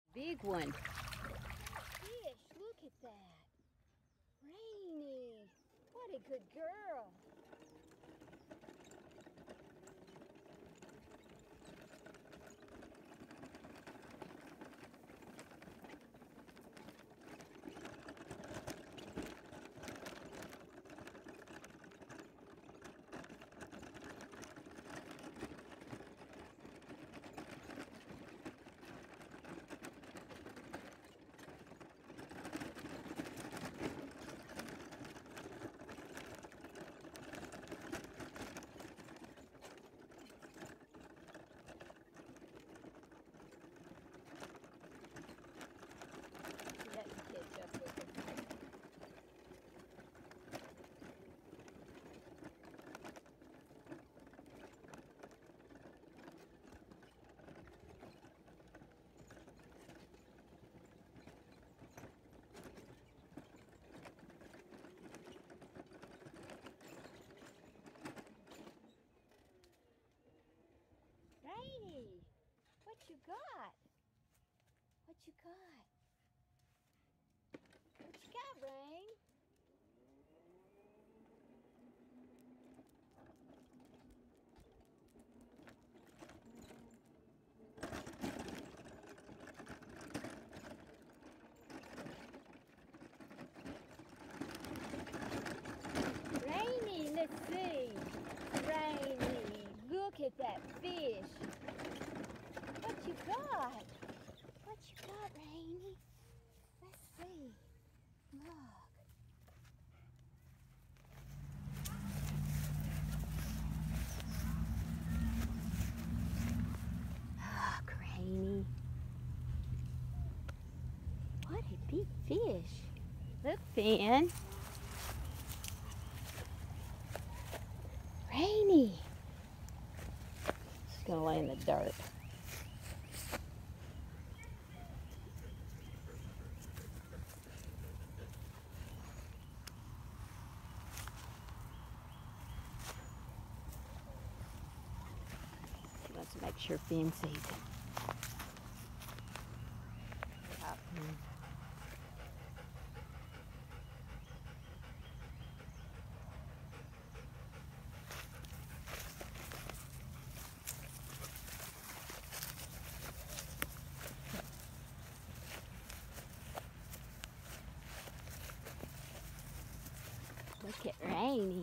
Big one. Fish, look at that. Rainy. What a good girl. Rainy, what you got? What you got? What you got, Rain? Rainy, let's see. Rainy, look at that fish. What you got? What you got, Rainy? Let's see. Look. Look, Rainy. What a big fish. Look, Finn. Rainy. She's gonna lay in the dirt. She wants to make sure Finn sees it. Look at Rainy.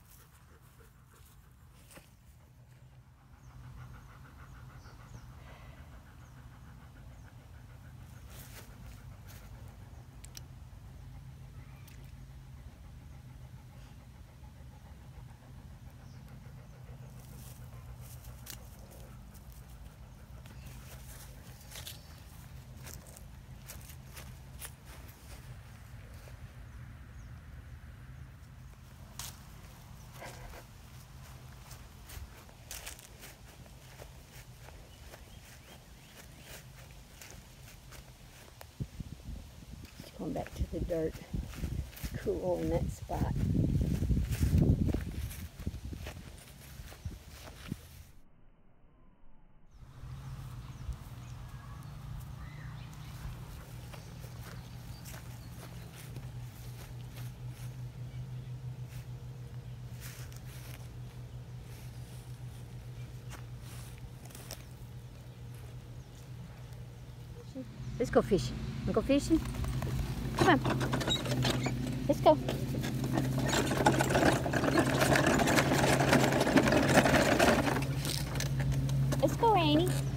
Going back to the dirt. It's cool in that spot. Let's go fishing. Wanna go fishing? Come on. Let's go. Let's go, Rainy.